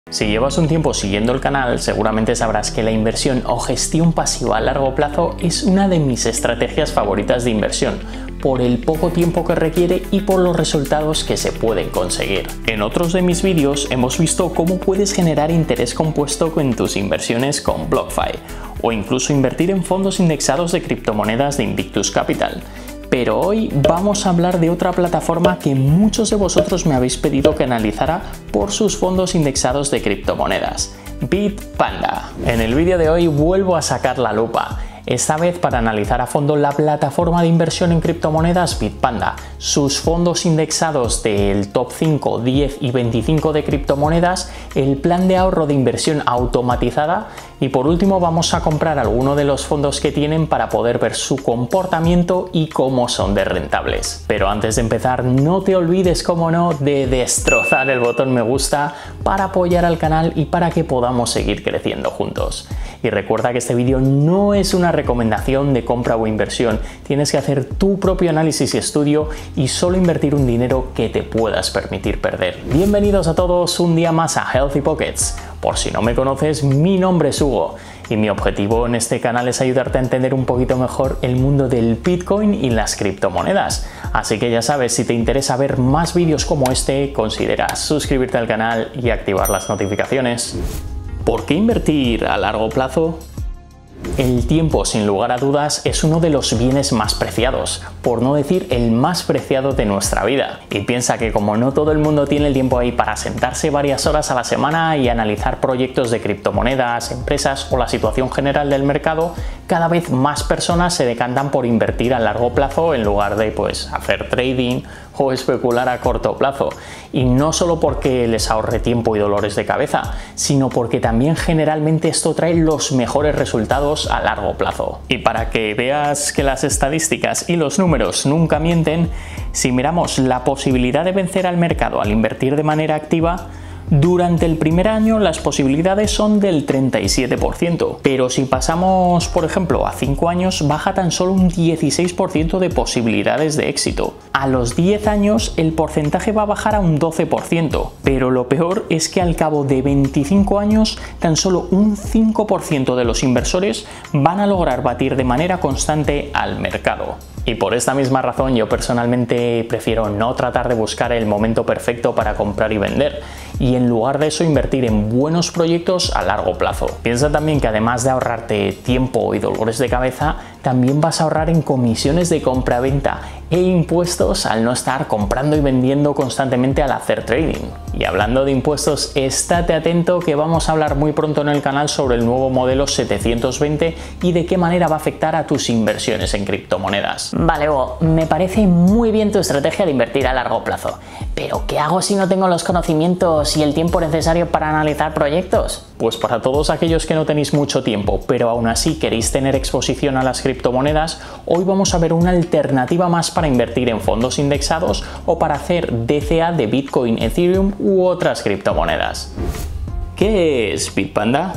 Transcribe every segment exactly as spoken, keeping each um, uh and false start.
Si llevas un tiempo siguiendo el canal, seguramente sabrás que la inversión o gestión pasiva a largo plazo es una de mis estrategias favoritas de inversión, por el poco tiempo que requiere y por los resultados que se pueden conseguir. En otros de mis vídeos hemos visto cómo puedes generar interés compuesto en tus inversiones con BlockFi, o incluso invertir en fondos indexados de criptomonedas de Invictus Capital. Pero hoy vamos a hablar de otra plataforma que muchos de vosotros me habéis pedido que analizara por sus fondos indexados de criptomonedas, Bitpanda. En el vídeo de hoy vuelvo a sacar la lupa, esta vez para analizar a fondo la plataforma de inversión en criptomonedas Bitpanda, sus fondos indexados del top cinco, diez y veinticinco de criptomonedas, el plan de ahorro de inversión automatizada y por último vamos a comprar alguno de los fondos que tienen para poder ver su comportamiento y cómo son de rentables. Pero antes de empezar, no te olvides, como no, de destrozar el botón me gusta para apoyar al canal y para que podamos seguir creciendo juntos. Y recuerda que este vídeo no es una recomendación de compra o inversión, tienes que hacer tu propio análisis y estudio y solo invertir un dinero que te puedas permitir perder. Bienvenidos a todos un día más a Healthy Pockets. Por si no me conoces, mi nombre es Hugo y mi objetivo en este canal es ayudarte a entender un poquito mejor el mundo del Bitcoin y las criptomonedas. Así que ya sabes, si te interesa ver más vídeos como este, considera suscribirte al canal y activar las notificaciones. ¿Por qué invertir a largo plazo? El tiempo, sin lugar a dudas, es uno de los bienes más preciados, por no decir el más preciado de nuestra vida. Y piensa que como no todo el mundo tiene el tiempo ahí para sentarse varias horas a la semana y analizar proyectos de criptomonedas, empresas o la situación general del mercado, cada vez más personas se decantan por invertir a largo plazo en lugar de pues hacer trading o especular a corto plazo. Y no solo porque les ahorre tiempo y dolores de cabeza, sino porque también generalmente esto trae los mejores resultados a largo plazo. Y para que veas que las estadísticas y los números nunca mienten, si miramos la posibilidad de vencer al mercado al invertir de manera activa, durante el primer año las posibilidades son del treinta y siete por ciento, pero si pasamos por ejemplo a cinco años baja tan solo un dieciséis por ciento de posibilidades de éxito. A los diez años el porcentaje va a bajar a un doce por ciento, pero lo peor es que al cabo de veinticinco años tan solo un cinco por ciento de los inversores van a lograr batir de manera constante al mercado. Y por esta misma razón yo personalmente prefiero no tratar de buscar el momento perfecto para comprar y vender, y en lugar de eso invertir en buenos proyectos a largo plazo. Piensa también que además de ahorrarte tiempo y dolores de cabeza, también vas a ahorrar en comisiones de compra-venta e impuestos al no estar comprando y vendiendo constantemente al hacer trading. Y hablando de impuestos, estate atento que vamos a hablar muy pronto en el canal sobre el nuevo modelo setecientos veinte y de qué manera va a afectar a tus inversiones en criptomonedas. Vale, Hugo, me parece muy bien tu estrategia de invertir a largo plazo, pero ¿qué hago si no tengo los conocimientos y el tiempo necesario para analizar proyectos? Pues para todos aquellos que no tenéis mucho tiempo, pero aún así queréis tener exposición a las criptomonedas, hoy vamos a ver una alternativa más para invertir en fondos indexados o para hacer D C A de Bitcoin, Ethereum u otras criptomonedas. ¿Qué es Bitpanda?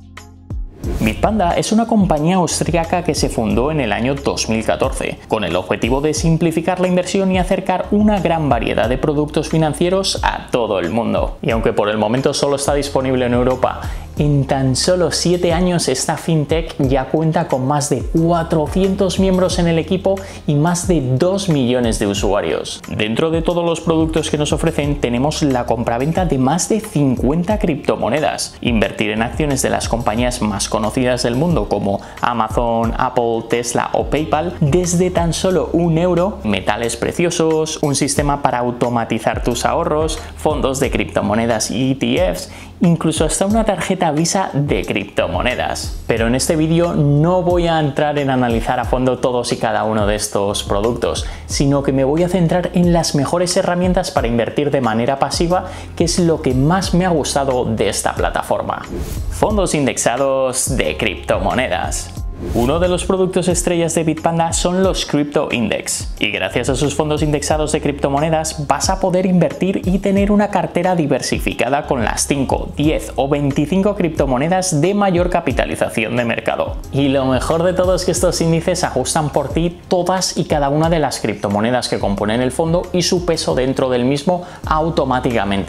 Bitpanda es una compañía austríaca que se fundó en el año dos mil catorce, con el objetivo de simplificar la inversión y acercar una gran variedad de productos financieros a todo el mundo. Y aunque por el momento solo está disponible en Europa, en tan solo siete años esta fintech ya cuenta con más de cuatrocientos miembros en el equipo y más de dos millones de usuarios. Dentro de todos los productos que nos ofrecen tenemos la compraventa de más de cincuenta criptomonedas, invertir en acciones de las compañías más conocidas del mundo como Amazon, Apple, Tesla o PayPal desde tan solo un euro, metales preciosos, un sistema para automatizar tus ahorros, fondos de criptomonedas y E T Fs, incluso hasta una tarjeta Visa de criptomonedas. Pero en este vídeo no voy a entrar en analizar a fondo todos y cada uno de estos productos, sino que me voy a centrar en las mejores herramientas para invertir de manera pasiva, que es lo que más me ha gustado de esta plataforma. Fondos indexados de criptomonedas. Uno de los productos estrellas de Bitpanda son los Crypto Index, y gracias a sus fondos indexados de criptomonedas vas a poder invertir y tener una cartera diversificada con las cinco, diez o veinticinco criptomonedas de mayor capitalización de mercado. Y lo mejor de todo es que estos índices ajustan por ti todas y cada una de las criptomonedas que componen el fondo y su peso dentro del mismo automáticamente.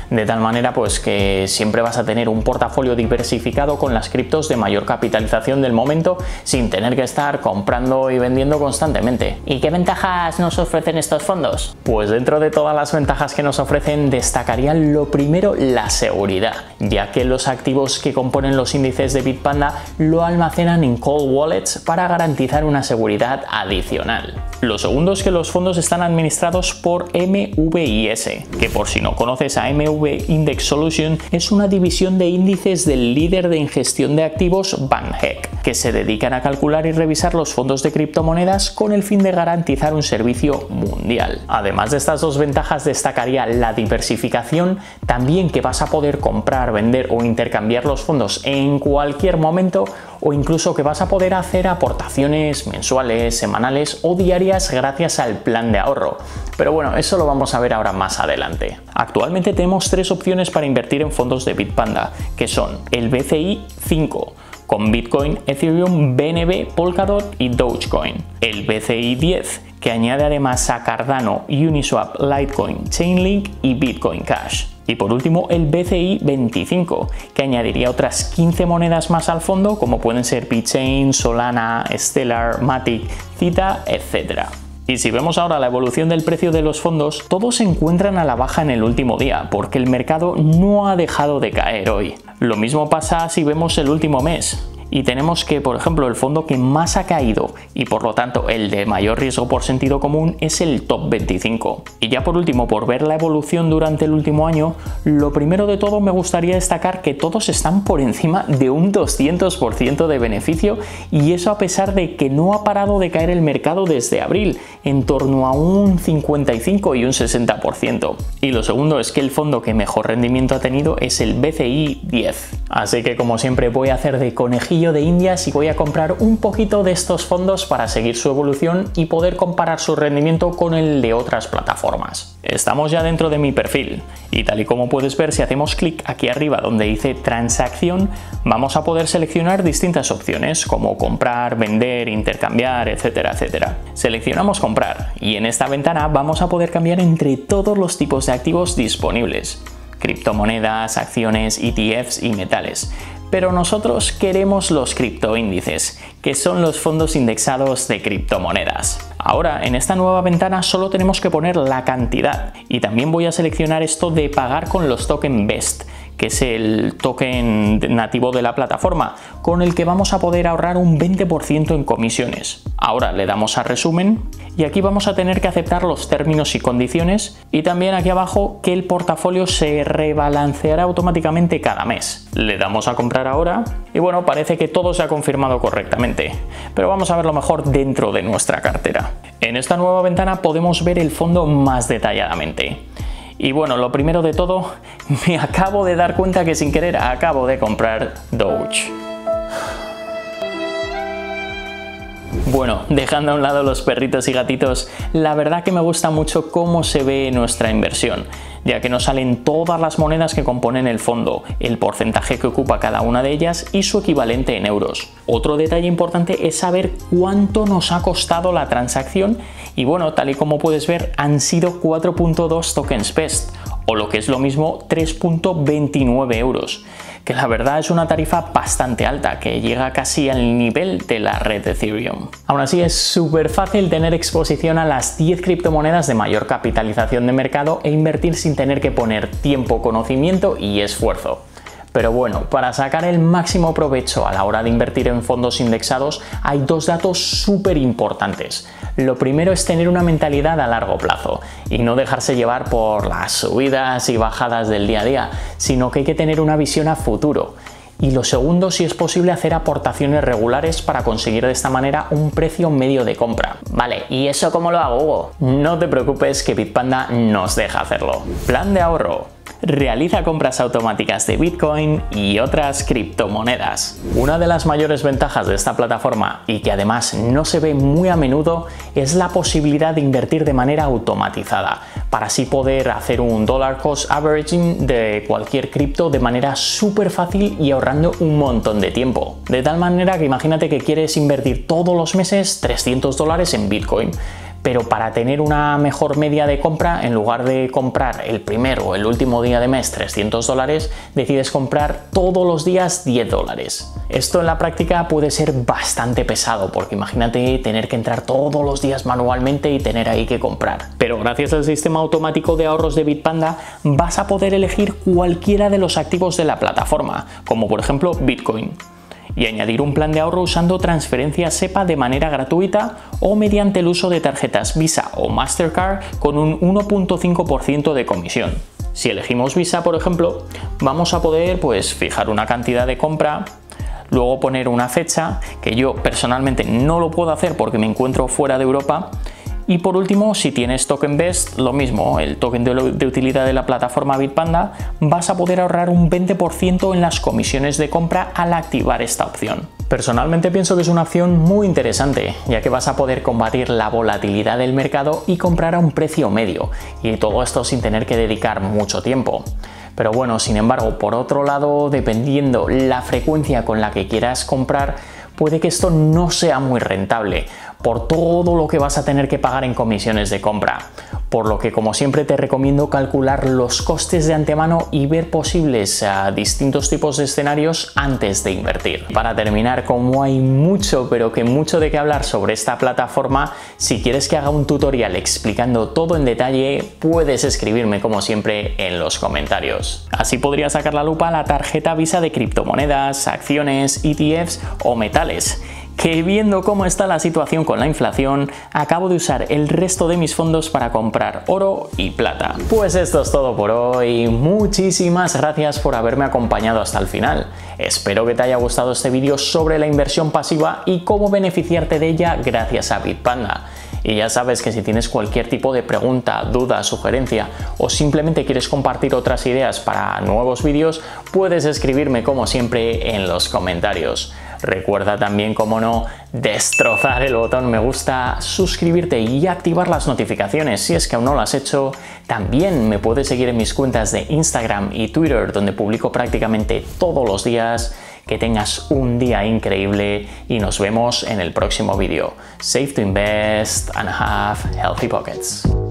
de tal manera pues que siempre vas a tener un portafolio diversificado con las criptos de mayor capitalización del momento sin tener que estar comprando y vendiendo constantemente. ¿Y qué ventajas nos ofrecen estos fondos? Pues dentro de todas las ventajas que nos ofrecen destacaría lo primero la seguridad, ya que los activos que componen los índices de Bitpanda lo almacenan en cold wallets para garantizar una seguridad adicional. Lo segundo es que los fondos están administrados por M V I S, que por si no conoces a M V Index Solution, es una división de índices del líder de ingestión de activos VanEck, que se dedican a calcular y revisar los fondos de criptomonedas con el fin de garantizar un servicio mundial. Además de estas dos ventajas, destacaría la diversificación, también que vas a poder comprar, vender o intercambiar los fondos en cualquier momento, o incluso que vas a poder hacer aportaciones mensuales, semanales o diarias gracias al plan de ahorro. Pero bueno, eso lo vamos a ver ahora más adelante. Actualmente tenemos tres opciones para invertir en fondos de Bitpanda, que son el B C I cinco, con Bitcoin, Ethereum, B N B, Polkadot y Dogecoin. El B C I diez, que añade además a Cardano, Uniswap, Litecoin, Chainlink y Bitcoin Cash. Y por último el B C I veinticinco, que añadiría otras quince monedas más al fondo, como pueden ser BitChain, Solana, Stellar, Matic, Zeta, etcétera. Y si vemos ahora la evolución del precio de los fondos, todos se encuentran a la baja en el último día, porque el mercado no ha dejado de caer hoy. Lo mismo pasa si vemos el último mes. Y tenemos que, por ejemplo, el fondo que más ha caído y por lo tanto el de mayor riesgo por sentido común es el Top veinticinco. Y ya por último, por ver la evolución durante el último año, lo primero de todo me gustaría destacar que todos están por encima de un doscientos por ciento de beneficio, y eso a pesar de que no ha parado de caer el mercado desde abril, en torno a un cincuenta y cinco y un sesenta por ciento. Y lo segundo es que el fondo que mejor rendimiento ha tenido es el B C I diez. Así que como siempre voy a hacer de conejillo de indias y voy a comprar un poquito de estos fondos para seguir su evolución y poder comparar su rendimiento con el de otras plataformas. Estamos ya dentro de mi perfil y tal y como puedes ver, si hacemos clic aquí arriba donde dice transacción, vamos a poder seleccionar distintas opciones como comprar, vender, intercambiar, etcétera, etcétera. Seleccionamos comprar y en esta ventana vamos a poder cambiar entre todos los tipos de activos disponibles: criptomonedas, acciones, E T Fs y metales. Pero nosotros queremos los criptoíndices, que son los fondos indexados de criptomonedas. Ahora, en esta nueva ventana solo tenemos que poner la cantidad, y también voy a seleccionar esto de pagar con los token B E S T, que es el token nativo de la plataforma, con el que vamos a poder ahorrar un veinte por ciento en comisiones. Ahora le damos a resumen y aquí vamos a tener que aceptar los términos y condiciones, y también aquí abajo que el portafolio se rebalanceará automáticamente cada mes. Le damos a comprar ahora y bueno, parece que todo se ha confirmado correctamente, pero vamos a verlo mejor dentro de nuestra cartera. En esta nueva ventana podemos ver el fondo más detalladamente. Y bueno, lo primero de todo, me acabo de dar cuenta que sin querer acabo de comprar Doge. Bueno, dejando a un lado los perritos y gatitos, la verdad que me gusta mucho cómo se ve nuestra inversión, ya que nos salen todas las monedas que componen el fondo, el porcentaje que ocupa cada una de ellas y su equivalente en euros. Otro detalle importante es saber cuánto nos ha costado la transacción, y bueno, tal y como puedes ver, han sido cuatro punto dos tokens B E S T, o lo que es lo mismo, tres punto veintinueve euros. Que la verdad es una tarifa bastante alta, que llega casi al nivel de la red de Ethereum. Aún así es súper fácil tener exposición a las diez criptomonedas de mayor capitalización de mercado e invertir sin tener que poner tiempo, conocimiento y esfuerzo. Pero bueno, para sacar el máximo provecho a la hora de invertir en fondos indexados hay dos datos súper importantes. Lo primero es tener una mentalidad a largo plazo y no dejarse llevar por las subidas y bajadas del día a día, sino que hay que tener una visión a futuro. Y lo segundo, si es posible, hacer aportaciones regulares para conseguir de esta manera un precio medio de compra. Vale, ¿y eso cómo lo hago, Hugo? No te preocupes, que Bitpanda nos deja hacerlo. Plan de ahorro. Realiza compras automáticas de Bitcoin y otras criptomonedas. Una de las mayores ventajas de esta plataforma, y que además no se ve muy a menudo, es la posibilidad de invertir de manera automatizada, para así poder hacer un dollar cost averaging de cualquier cripto de manera súper fácil y ahorrando un montón de tiempo. De tal manera que imagínate que quieres invertir todos los meses trescientos dólares en Bitcoin, pero para tener una mejor media de compra, en lugar de comprar el primer o el último día de mes trescientos dólares, decides comprar todos los días diez dólares. Esto en la práctica puede ser bastante pesado, porque imagínate tener que entrar todos los días manualmente y tener ahí que comprar. Pero gracias al sistema automático de ahorros de Bitpanda vas a poder elegir cualquiera de los activos de la plataforma, como por ejemplo Bitcoin, y añadir un plan de ahorro usando transferencia SEPA de manera gratuita o mediante el uso de tarjetas Visa o Mastercard con un uno punto cinco por ciento de comisión. Si elegimos Visa, por ejemplo, vamos a poder pues fijar una cantidad de compra, luego poner una fecha, que yo personalmente no lo puedo hacer porque me encuentro fuera de Europa. Y por último, si tienes TokenBest, lo mismo, el token de, de utilidad de la plataforma Bitpanda, vas a poder ahorrar un veinte por ciento en las comisiones de compra al activar esta opción. Personalmente pienso que es una opción muy interesante, ya que vas a poder combatir la volatilidad del mercado y comprar a un precio medio, y todo esto sin tener que dedicar mucho tiempo. Pero bueno, sin embargo, por otro lado, dependiendo la frecuencia con la que quieras comprar, puede que esto no sea muy rentable por todo lo que vas a tener que pagar en comisiones de compra. Por lo que, como siempre, te recomiendo calcular los costes de antemano y ver posibles uh, distintos tipos de escenarios antes de invertir. Para terminar, como hay mucho, pero que mucho de qué hablar sobre esta plataforma, si quieres que haga un tutorial explicando todo en detalle, puedes escribirme como siempre en los comentarios. Así podrías sacar la lupa a la tarjeta Visa de criptomonedas, acciones, E T Fs o metales, que viendo cómo está la situación con la inflación, acabo de usar el resto de mis fondos para comprar oro y plata. Pues esto es todo por hoy, muchísimas gracias por haberme acompañado hasta el final. Espero que te haya gustado este vídeo sobre la inversión pasiva y cómo beneficiarte de ella gracias a Bitpanda. Y ya sabes que si tienes cualquier tipo de pregunta, duda, sugerencia o simplemente quieres compartir otras ideas para nuevos vídeos, puedes escribirme como siempre en los comentarios. Recuerda también, como no, destrozar el botón me gusta, suscribirte y activar las notificaciones si es que aún no lo has hecho. También me puedes seguir en mis cuentas de Instagram y Twitter, donde publico prácticamente todos los días. Que tengas un día increíble y nos vemos en el próximo vídeo. Save to invest and have healthy pockets.